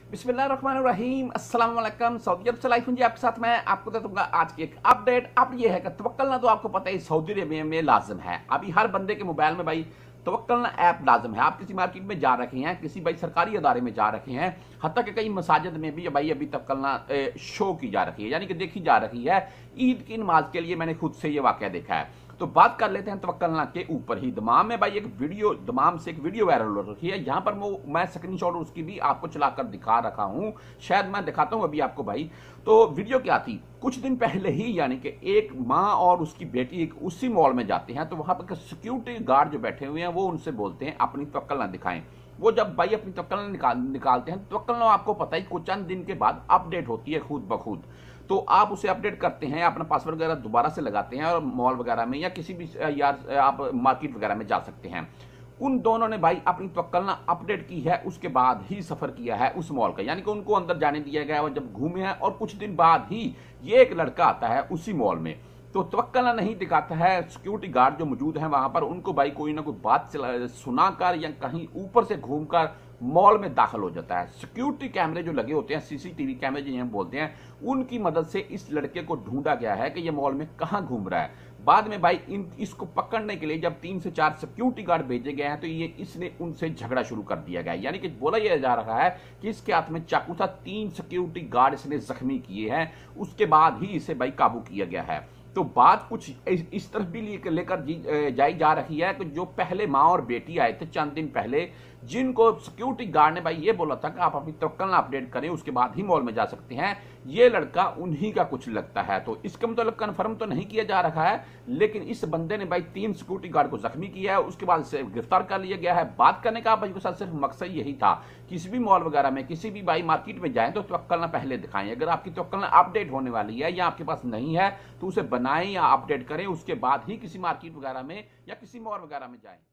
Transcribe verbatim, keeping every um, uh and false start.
बिस्मिल्लाहिर्रहमानिर्रहीम अस्सलाम वालेकुम। सऊदी अरब से लाइफ जी आपके साथ मैं आपको दे दूंगा आज की एक अपडेट। अब ये है कि तवक्कलना तो आपको पता है सऊदी अरेबिया में लाजिम है। अभी हर बंदे के मोबाइल में भाई तवक्कलना ऐप लाजिम है। आप किसी मार्केट में जा रखे हैं, किसी भाई सरकारी अदारे में जा रखे हैं, हत्ता कि कई मसाजिद में भी भाई अभी तवक्कलना शो की जा रही है, यानी कि देखी जा रही है। ईद की नमाज के लिए मैंने खुद से ये वाकया देखा है। तो बात कर लेते हैं तवक्कलना के ऊपर ही। दमाम में भाई एक वीडियो दमाम से एक वीडियो वायरल हो रही है। यहाँ पर वो मैं स्क्रीनशॉट उसकी भी आपको चलाकर दिखा रखा हूँ, शायद मैं दिखाता हूँ अभी आपको भाई। तो वीडियो क्या थी, कुछ दिन पहले ही यानी कि एक माँ और उसकी बेटी एक उसी मॉल में जाते हैं। तो वहां पर सिक्योरिटी गार्ड जो बैठे हुए हैं वो उनसे बोलते हैं अपनी तवक्कलना दिखाएं। वो जब भाई अपनी तवक्कलना निकाल निकालते हैं, तवक्कलना आपको पता ही कुछ चंद दिन के बाद अपडेट होती है खुद ब खुद। तो आप उसे अपडेट करते हैं, अपना पासवर्ड वगैरह दोबारा से लगाते हैं और मॉल वगैरह में या किसी भी यार आप मार्केट वगैरह में जा सकते हैं। उन दोनों ने भाई अपनी तवक्कलना अपडेट की है, उसके बाद ही सफर किया है उस मॉल का, यानी कि उनको अंदर जाने दिया गया और जब घूमे हैं और कुछ दिन बाद ही ये एक लड़का आता है उसी मॉल में। तो तवक्कलना नहीं दिखाता है। सिक्योरिटी गार्ड जो मौजूद हैं वहां पर उनको भाई कोई ना कोई बात सुनाकर या कहीं ऊपर से घूमकर मॉल में दाखिल हो जाता है। सिक्योरिटी कैमरे जो लगे होते हैं, सीसीटीवी कैमरे जिन्हें हम बोलते हैं, उनकी मदद से इस लड़के को ढूंढा गया है कि ये मॉल में कहां घूम रहा है। बाद में भाई इन इसको पकड़ने के लिए जब तीन से चार सिक्योरिटी गार्ड भेजे गए हैं तो ये इसने उनसे झगड़ा शुरू कर दिया गया, यानी कि बोला यह जा रहा है कि इसके हाथ में चाकू था। तीन सिक्योरिटी गार्ड इसने जख्मी किए हैं, उसके बाद ही इसे भाई काबू किया गया है। तो बात कुछ इस तरफ भी लेकर जाई जा रही है कि जो पहले माँ और बेटी आए थे चंद दिन पहले, जिनको सिक्योरिटी गार्ड ने भाई ये बोला था कि आप अपनी तवक्कलना अपडेट करें उसके बाद ही मॉल में जा सकते हैं, ये लड़का उन्हीं का कुछ लगता है। तो इसका मतलब कंफर्म तो नहीं किया जा रहा है, लेकिन इस बंदे ने भाई तीन सिक्योरिटी गार्ड को जख्मी किया है, उसके बाद इसे गिरफ्तार कर लिया गया है। बात करने का भाई के साथ सिर्फ मकसद यही था, किसी भी मॉल वगैरह में किसी भी भाई मार्केट में जाए तो तवक्कलना पहले दिखाएं। अगर आपकी तवक्कलना अपडेट होने वाली है या आपके पास नहीं है तो उसे बनाएं या अपडेट करें, उसके बाद ही किसी मार्केट वगैरह में या किसी मॉल वगैरह में जाएं।